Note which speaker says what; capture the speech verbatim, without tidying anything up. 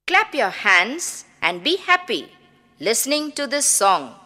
Speaker 1: Clap your hands and be happy listening to this song.